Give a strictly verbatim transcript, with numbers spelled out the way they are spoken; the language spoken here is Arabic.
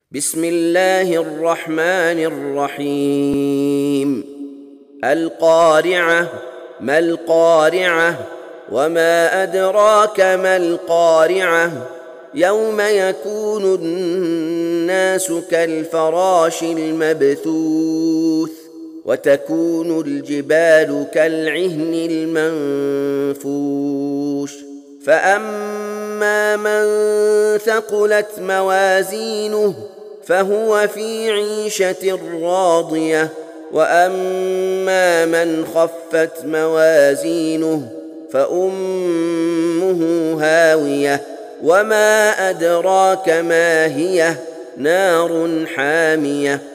بسم الله الرحمن الرحيم. القارعة. ما القارعة؟ وما أدراك ما القارعة؟ يوم يكون الناس كالفراش المبثوث وتكون الجبال كالعهن المنفوش فأما من ثقلت موازينه فهو في عيشة راضية وأما من خفت موازينه فأمه هاوية وما أدراك ما هي نار حامية